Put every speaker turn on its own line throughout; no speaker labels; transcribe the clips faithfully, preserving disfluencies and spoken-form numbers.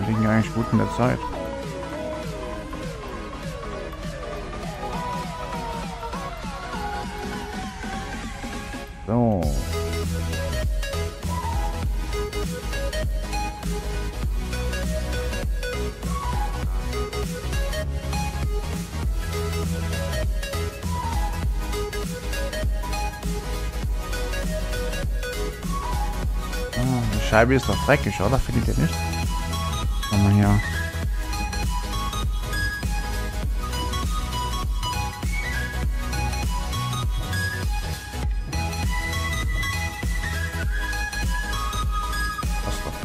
Wir liegen eigentlich gut in der Zeit. So. Die Scheibe ist doch dreckig, oder? Findet ihr nicht? Komm mal hier. Passt doch.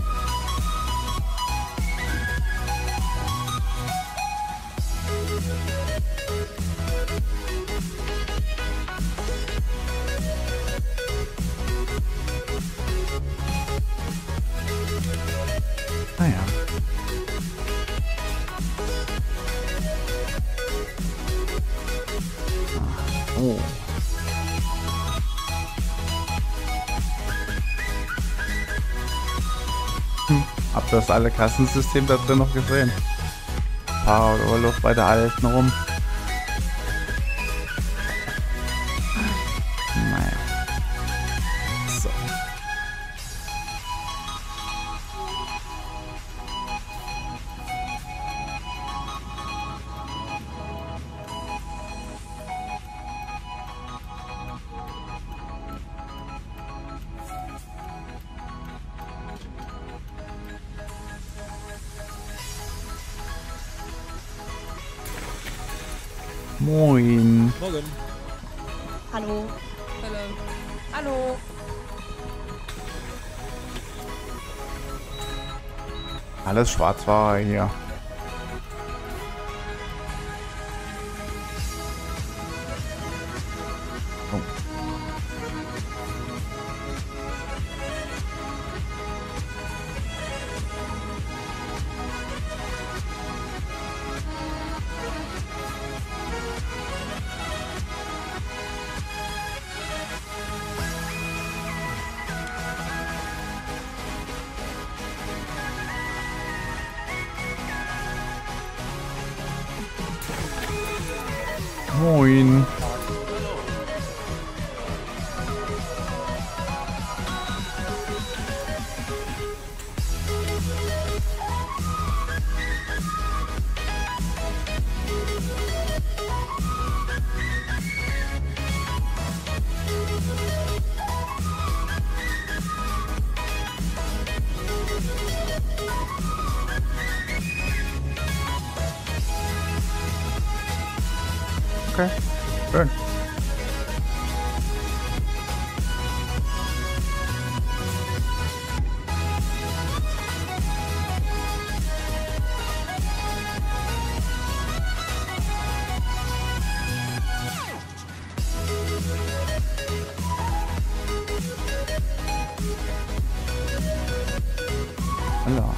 Naja. Oh. Hm. Habt ihr das alle Kassensystem da drin noch gesehen? Paar Luft bei der alten rum. Naja. So. Moin.
Morgen.
Hallo.
Hallo.
Hallo.
Alles Schwarzware hier. Oh. Moin. Okay, schön. Hallo.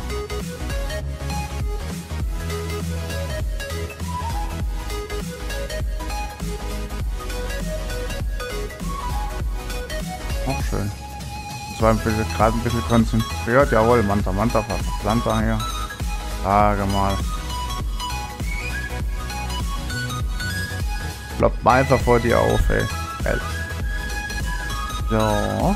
Auch schön. Das war gerade ein bisschen konzentriert. Jawohl, Manta Manta, Planta hier. Sage mal. Ploppt mal einfach vor dir auf, ey. Geil. So.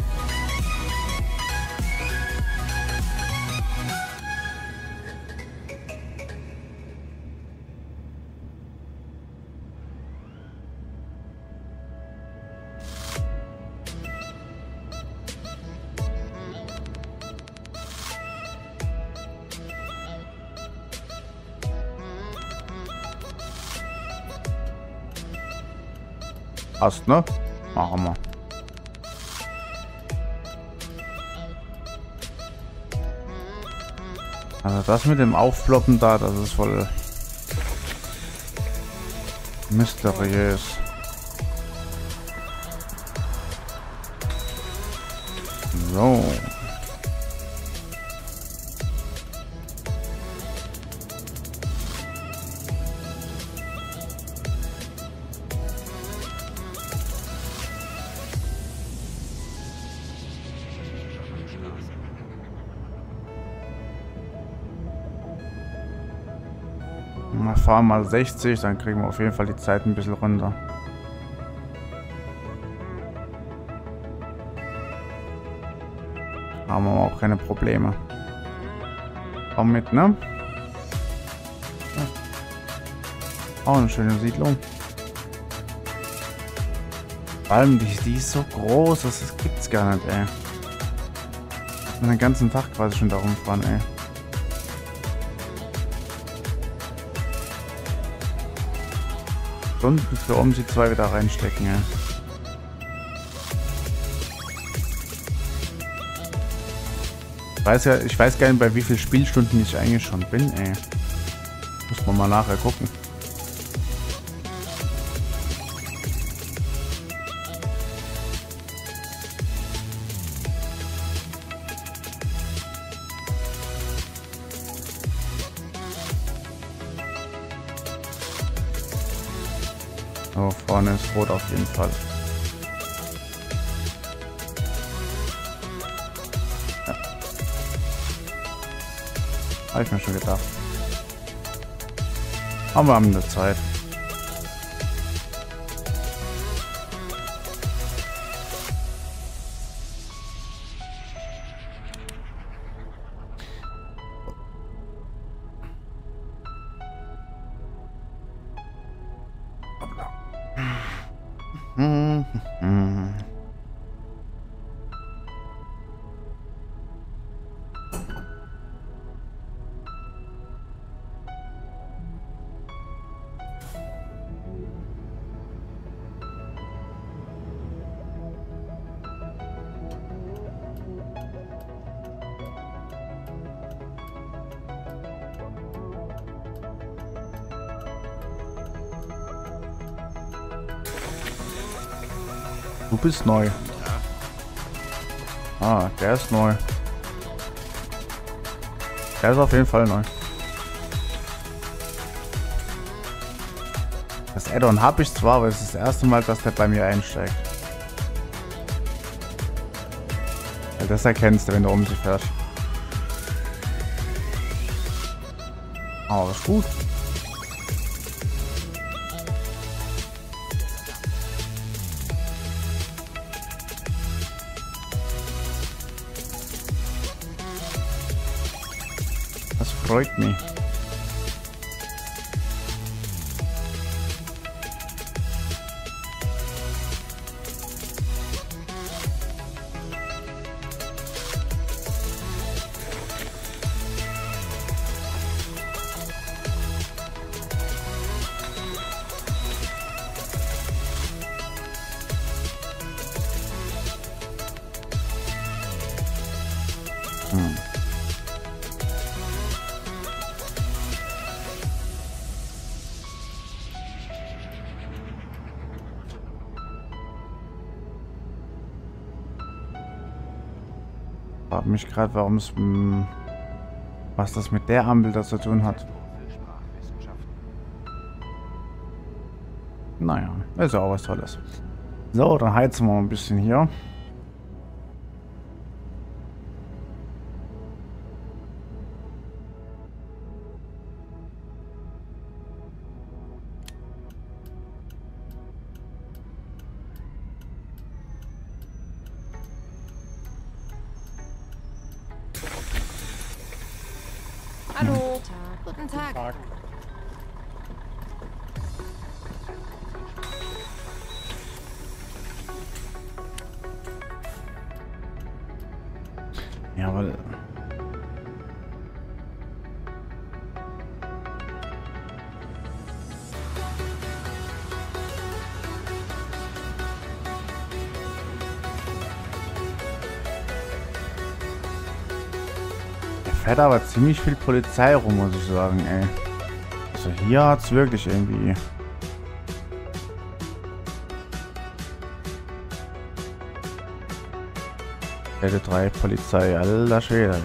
Passt, ne? Machen wir. Also das mit dem Aufploppen da, das ist voll mysteriös. So. Mal fahren mal sechzig, dann kriegen wir auf jeden Fall die Zeit ein bisschen runter. Haben wir auch keine Probleme. Komm mit, ne? Ja. Auch eine schöne Siedlung. Vor allem, die, die ist so groß, das, das gibt's gar nicht, ey. Ich den ganzen Tag quasi schon da rumfahren, ey. Stunden für um sie zwei wieder reinstecken, ey. Ich weiß ja, ich weiß gar nicht, bei wie vielen Spielstunden ich eigentlich schon bin, ey. Muss man mal nachher gucken. So, vorne ist rot auf jeden Fall. Ja. Habe ich mir schon gedacht. Aber wir haben eine Zeit. Hm, hm. Du bist neu. Ah, der ist neu. Der ist auf jeden Fall neu. Das Add-on habe ich zwar, aber es ist das erste Mal, dass der bei mir einsteigt. Weil das erkennst du, wenn du um sie fährst. Aber ist gut. Das freut mich. Hm. Ich frage mich gerade, warum es, was das mit der Ampel da zu tun hat. Naja, ist ja auch was Tolles. So, dann heizen wir mal ein bisschen hier.
Hallo. Guten Tag.
Tag. Jawohl. Da fährt aber ziemlich viel Polizei rum, muss ich sagen, ey. Also hier hat es wirklich irgendwie... L drei Polizei, alter Schwede.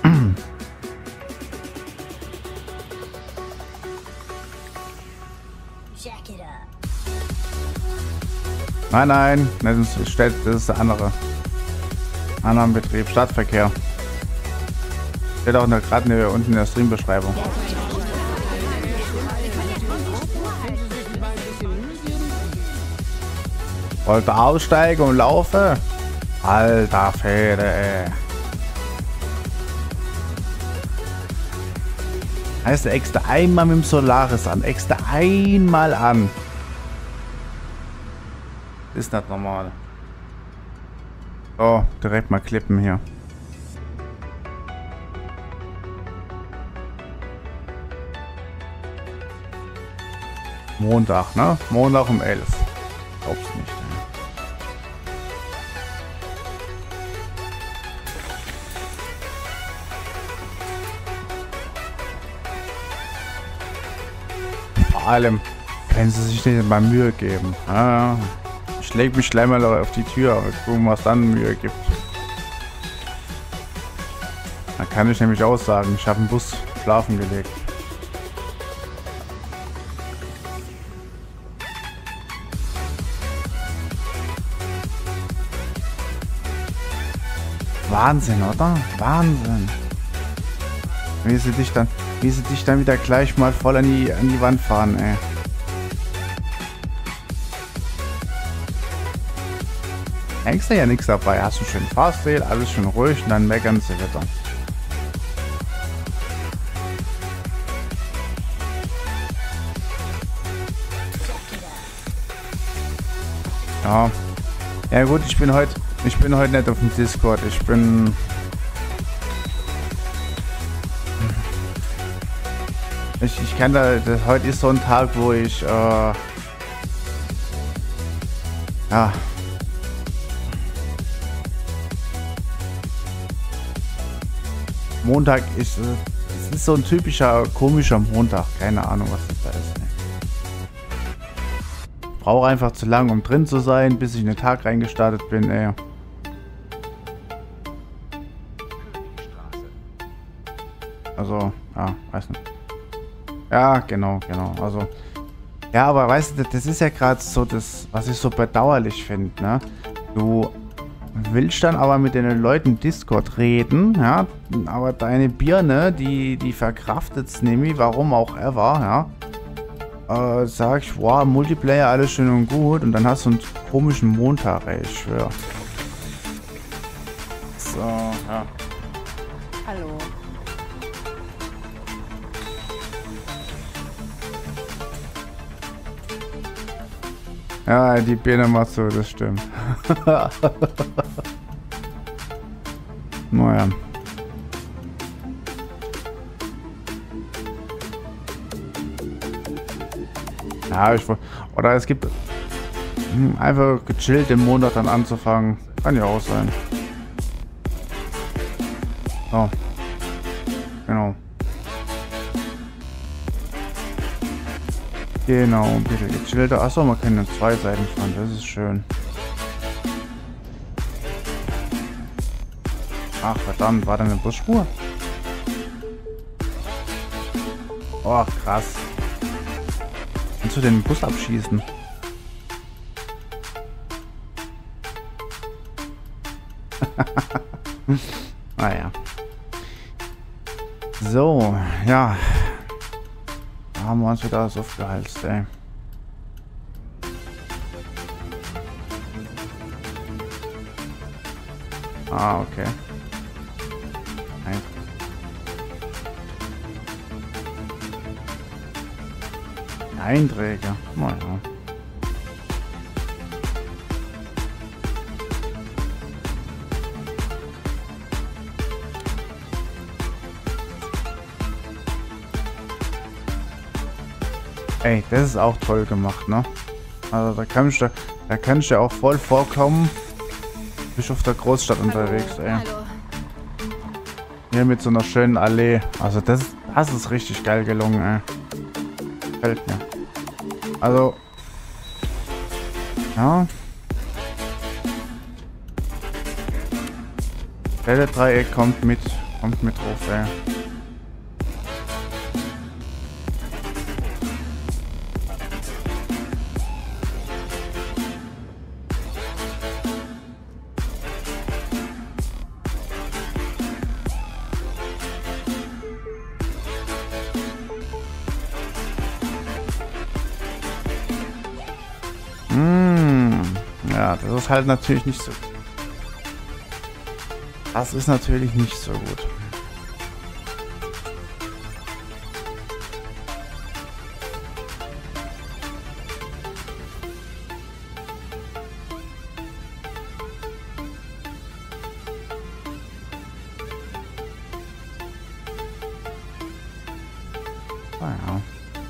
Nein, nein, das ist, das ist der andere. Anderen Betrieb, Stadtverkehr. Steht auch gerade unten in der Streambeschreibung. Wollte aussteigen und laufen? Alter Fede, ey. Heißt, der extra einmal mit dem Solaris an. Extra einmal an. Ist nicht normal. So, direkt mal klippen hier. Montag, ne? Montag um elf. Glaub's nicht. Ne? Vor allem, können sie sich nicht mal Mühe geben. Ah, ich leg mich gleich mal auf die Tür und gucken, was dann Mühe gibt. Dann kann ich nämlich auch sagen, ich habe im Bus schlafen gelegt. Wahnsinn, oder? Wahnsinn. Wie sie dich dann, wie sie dich dann wieder gleich mal voll an die, an die Wand fahren, ey. Denkst du ja nichts dabei, hast du schön Fahrstil, alles schön ruhig und dann meckern sie wieder. Ja. Ja gut, ich bin heute, ich bin heute nicht auf dem Discord, ich bin... Ich, ich kann da, das, heute ist so ein Tag, wo ich, äh... Ja... Montag ist, äh, es ist so ein typischer, komischer Montag, keine Ahnung, was das da ist. Ne? Brauche einfach zu lang, um drin zu sein, bis ich in den Tag reingestartet bin, ey. Also, ja, weiß nicht. Ja, genau, genau. Also, ja, aber weißt du, das ist ja gerade so das, was ich so bedauerlich finde, ne? Du willst dann aber mit den Leuten im Discord reden, ja, aber deine Birne, die, die verkraftet's nämlich, warum auch ever, ja. Äh, sag ich, wow, Multiplayer, alles schön und gut, und dann hast du einen komischen Montag, ey, ich schwör. So, ja.
Hallo.
Ja, die Birne macht so, das stimmt. Naja. Ja, ich wollte. Oder es gibt. Hm, einfach gechillt den Monat dann anzufangen. Kann ja auch sein. So. Genau. Genau, ein bisschen gechillter. Achso, man kann in zwei Seiten fahren, das ist schön. Ach verdammt, war da eine Busspur? Oh, krass. Kannst du den Bus abschießen? Naja. So, ja. Da haben wir uns wieder so aufgehalst, ey. Ah, okay. Ein Einträge. Naja. Ey, das ist auch toll gemacht, ne? Also da kann ich da, da kann ich ja auch voll vorkommen. Bist auf der Großstadt hallo, unterwegs, ey. Hallo. Hier mit so einer schönen Allee. Also das, das ist richtig geil gelungen, ey. Gefällt mir. Also. Ja. Welle-Dreieck kommt mit, kommt mit drauf, ey. Ja, das ist halt natürlich nicht so gut. Das ist natürlich nicht so gut. Naja.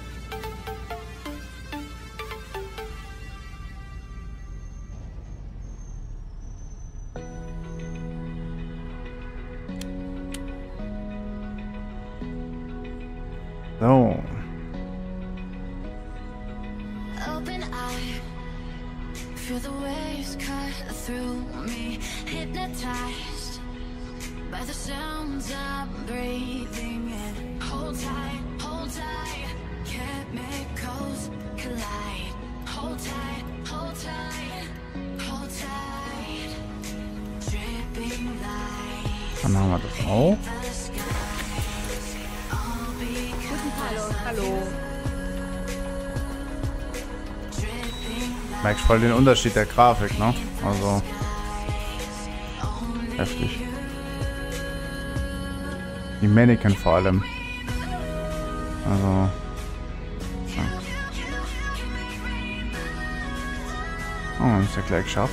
So.
Open eye, feel the waves cut through me, hypnotized by the sounds I'm breathing in. Hold tight, hold tight, chemicals collide. Hold tight, hold tight, hold tight, dripping light.
Dann haben wir das auch.
Hallo, hallo.
Merkst voll den Unterschied der Grafik, ne? Also heftig. Die Mannequin vor allem. Also. Ja. Oh, wir haben es ja gleich geschafft.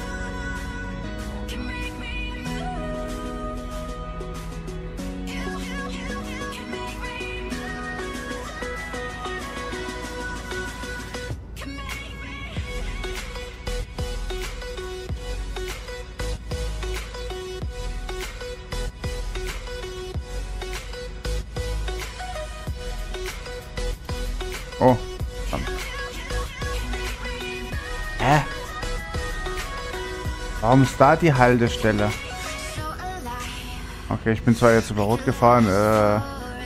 Oh. Verdammt. Hä? Warum ist da die Haltestelle? Okay, ich bin zwar jetzt über Rot gefahren, äh...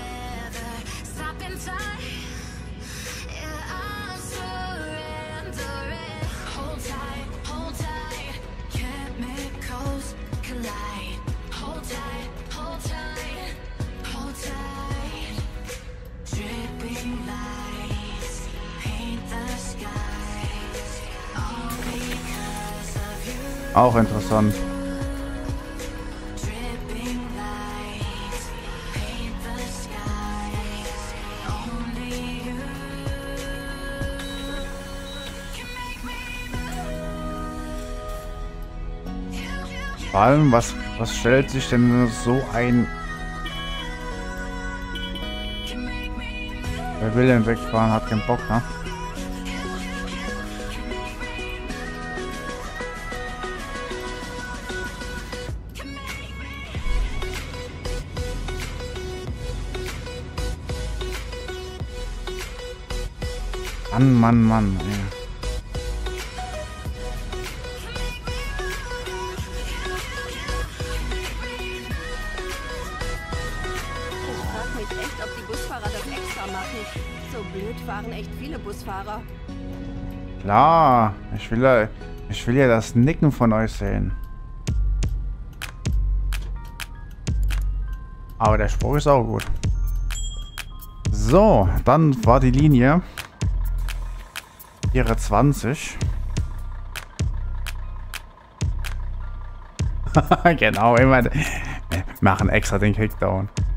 Auch interessant. Vor allem, was, was stellt sich denn so ein... Wer will denn wegfahren, hat keinen Bock, ne? Mann, Mann, Mann, ey.
Ich frage mich echt, ob die Busfahrer das extra machen. So blöd fahren echt viele Busfahrer.
Klar, ich will ja, ich will ja das Nicken von euch sehen. Aber der Spruch ist auch gut. So, dann war die Linie vierundzwanzig. Genau, immer wir machen extra den Kickdown.